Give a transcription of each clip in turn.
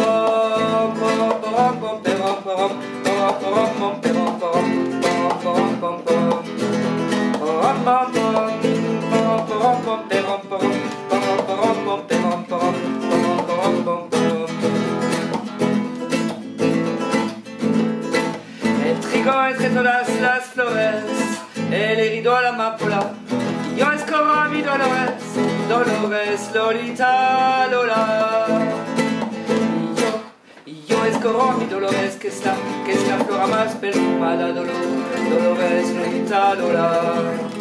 Las flores e le rido alla mappola. Io escorro mi Dolores, Dolores Lolita Lola. Io escorro mi Dolores, que es la flora más perfumada, Dolores Lolita Lola.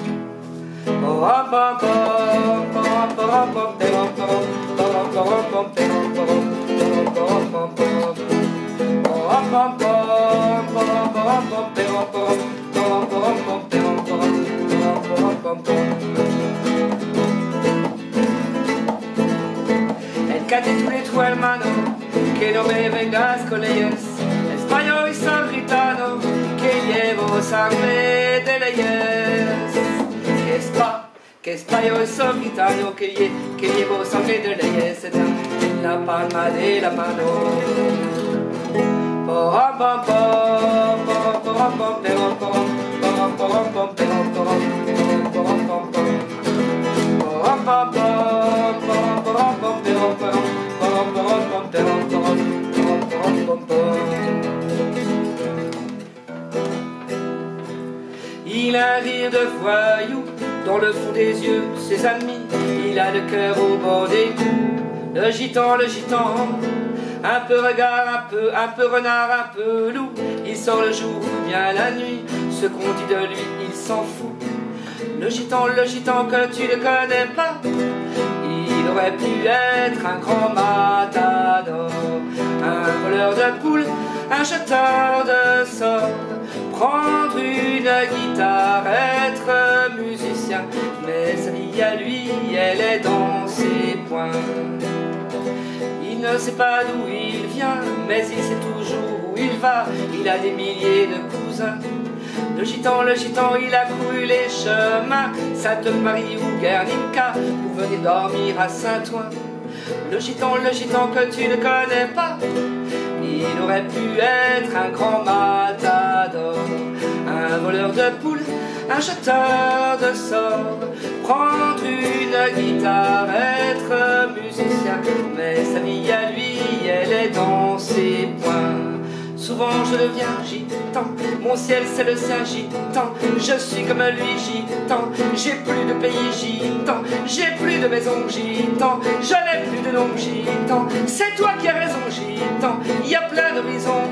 El catetuleto hermano, que no me vengas con leyes, español y san gitano, que llevo sangre de leyes. Que español y san gitano, que llevo sangre de leyes en la palma de la mano. Il a un rire de voyou dans le fond des yeux, ses amis, il a le cœur au bord des coups. Le gitan, un peu regard, un peu renard, un peu loup. Il sort le jour ou bien la nuit, ce qu'on dit de lui, il s'en fout. Le gitan que tu ne connais pas, il aurait pu être un grand matador, un voleur de poules, un jeteur de sorts, prendre une guitare, être musicien. Mais sa vie à lui, elle est dans ses poings. Il ne sait pas d'où il vient, mais il sait toujours où il va. Il a des milliers de cousins. Le gitan, il a couru les chemins, Sainte-Marie ou Guernica, pour venir dormir à Saint-Ouen. Le gitan que tu ne connais pas, il aurait pu être un grand matador, un voleur de poules, un jeteur de sorts, prendre une guitare, être musicien. Mais sa vie à lui, elle est dans ses poings. Souvent je deviens gitan, mon ciel c'est le sien gitan. Je suis comme lui gitan, j'ai plus de pays gitan, j'ai plus de maison gitan, je n'ai plus de nom gitan. C'est toi qui as raison gitan, il y a plein d'horizons.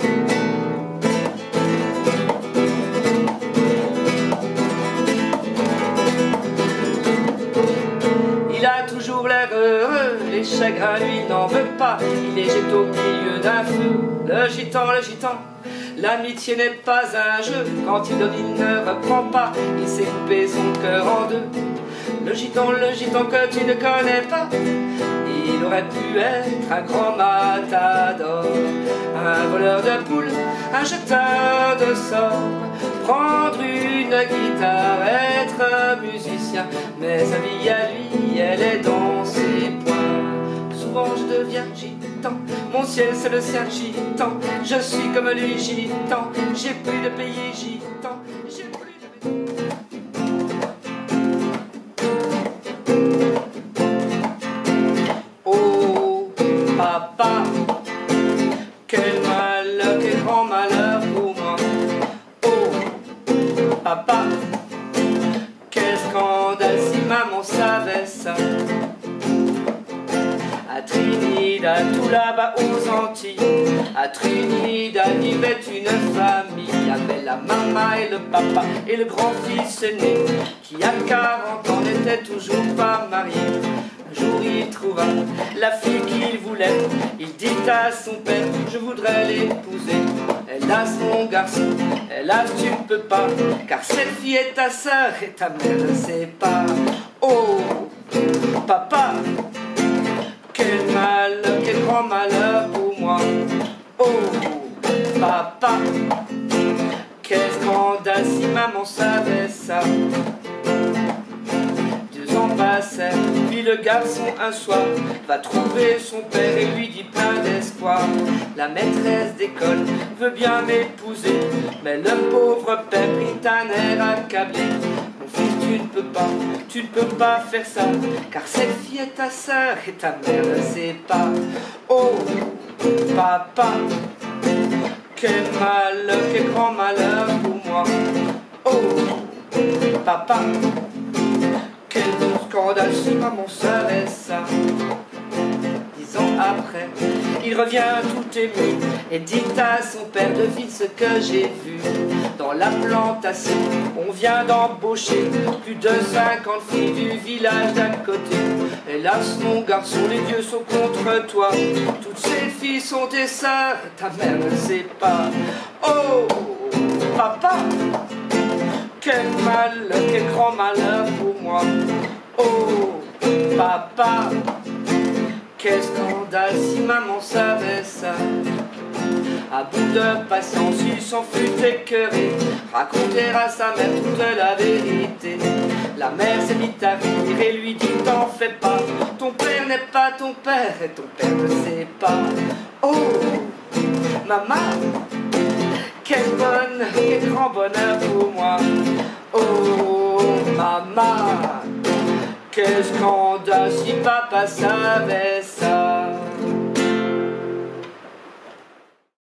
Il a toujours l'air heureux, les chagrins lui n'en veulent pas. Il est jette au milieu d'un feu. Le gitan, l'amitié n'est pas un jeu. Quand il donne, il ne reprend pas. Il s'est coupé son cœur en deux. Le gitan que tu ne connais pas, il aurait pu être un grand matador, un voleur de poules, un jeteur de sorts, prendre une guitare, être musicien. Mais sa vie à lui, elle est dans ses poings. Souvent je deviens gitan, mon ciel c'est le sien gitan. Je suis comme lui gitan, j'ai plus de pays gitan, j'ai plus de... Oh papa, quel malheur, quel grand malheur pour moi. Oh papa, quel scandale si maman savait ça. À Trinidad, tout là-bas aux Antilles, à Trinidad vivait une famille, avec la maman et le papa et le grand-fils aîné, qui à 40 ans n'était toujours pas marié. Un jour il trouva la fille qu'il voulait, il dit à son père, je voudrais l'épouser. Hélas mon garçon, hélas tu ne peux pas, car cette fille est ta sœur et ta mère ne sait pas. Oh papa, quel malheur, quel grand malheur pour moi. Oh papa, quel scandale si maman savait ça. 2 ans passèrent, puis le garçon un soir va trouver son père et lui dit plein d'espoir. La maîtresse d'école veut bien m'épouser, mais le pauvre père prit un air accablé. Mon fils, tu ne peux pas faire ça, car cette fille est ta sœur et ta mère ne sait pas. Oh, papa, quel malheur, quel grand malheur pour moi. Oh, papa, quel scandale si maman savait ça. 10 ans après, il revient tout ému et dit à son père: devine ce que j'ai vu. Dans la plantation, on vient d'embaucher plus de 50 filles du village d'à côté. Hélas mon garçon, les dieux sont contre toi. Toutes ces filles sont tes sœurs, ta mère ne sait pas. Oh, papa, quel malheur, quel grand malheur pour moi. Oh, papa, quel scandale si maman savait ça. À bout de patience, il s'en fut écœuré, raconter à sa mère toute la vérité. La mère s'est mise à rire et lui dit: t'en fais pas, ton père n'est pas ton père et ton père ne sait pas. Oh, maman, quel grand bonheur pour moi. Oh, maman, quel scandale si papa savait ça.